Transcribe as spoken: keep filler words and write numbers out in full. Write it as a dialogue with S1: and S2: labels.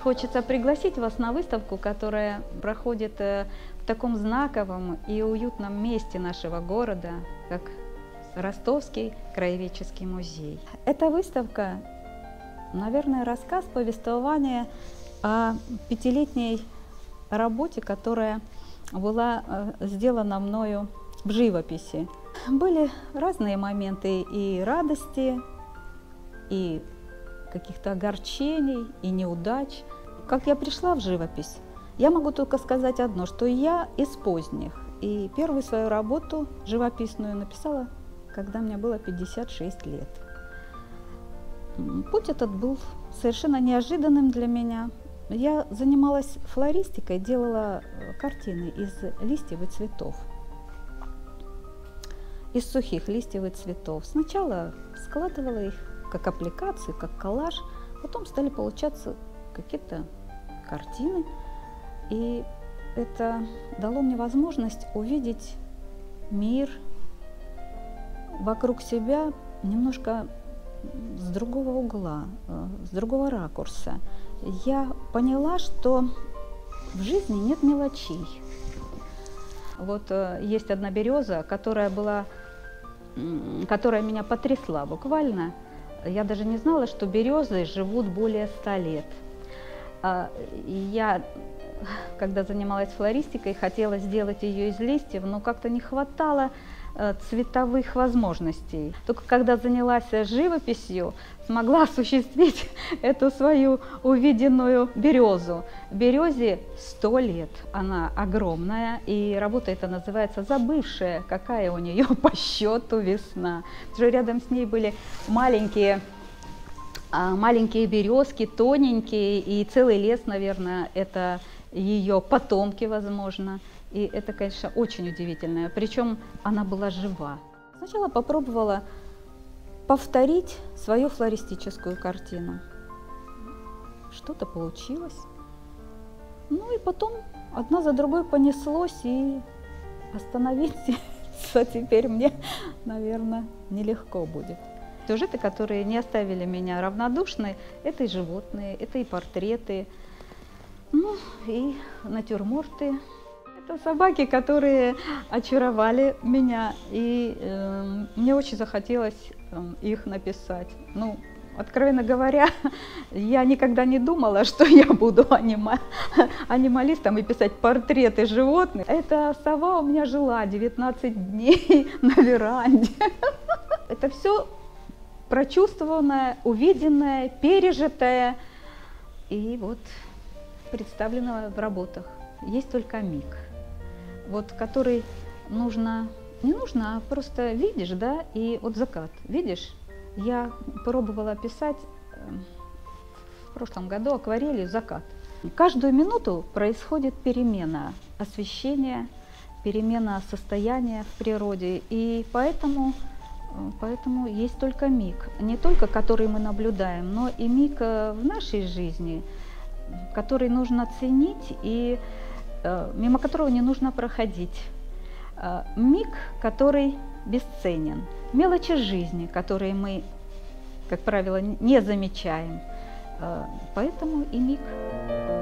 S1: хочется пригласить вас на выставку, которая проходит в таком знаковом и уютном месте нашего города, как Ростовский краеведческий музей. Эта выставка, наверное, рассказ, повествование о пятилетней работе, которая была сделана мною в живописи. Были разные моменты и радости, и каких-то огорчений, и неудач. Как я пришла в живопись, я могу только сказать одно, что я из поздних. И первую свою работу живописную написала, когда мне было пятьдесят шесть лет. Путь этот был совершенно неожиданным для меня. Я занималась флористикой, делала картины из листьев и цветов. Из сухих листьев и цветов. Сначала складывала их как аппликации, как коллаж, потом стали получаться какие-то картины. И это дало мне возможность увидеть мир вокруг себя немножко с другого угла, с другого ракурса. Я поняла, что в жизни нет мелочей. Вот есть одна береза, которая была, которая меня потрясла буквально. Я даже не знала, что березы живут более ста лет. Я, когда занималась флористикой, хотела сделать ее из листьев, но как-то не хватало цветовых возможностей. Только когда занялась живописью, смогла осуществить эту свою увиденную березу. Березе сто лет, она огромная, и работа эта называется «Забывшая, какая у нее по счету весна». Уже рядом с ней были маленькие, маленькие березки, тоненькие, и целый лес, наверное, это ее потомки, возможно. И это, конечно, очень удивительно. Причем она была жива. Сначала попробовала повторить свою флористическую картину. Что-то получилось. Ну и потом одна за другой понеслось, и остановиться теперь мне, наверное, нелегко будет. Сюжеты, которые не оставили меня равнодушной, это и животные, это и портреты, ну и натюрморты. Это собаки, которые очаровали меня, и э, мне очень захотелось э, их написать. Ну, откровенно говоря, я никогда не думала, что я буду анима... анималистом и писать портреты животных. Эта сова у меня жила девятнадцать дней на веранде. Это все прочувствованное, увиденное, пережитое, и вот представлено в работах. Есть только миг, вот который нужно, не нужно, а просто видишь, да, и вот закат, видишь, я пробовала писать в прошлом году акварелью закат. Каждую минуту происходит перемена освещения, перемена состояния в природе, и поэтому, поэтому есть только миг, не только который мы наблюдаем, но и миг в нашей жизни, который нужно ценить и мимо которого не нужно проходить. Миг, который бесценен. Мелочи жизни, которые мы, как правило, не замечаем. Поэтому и миг.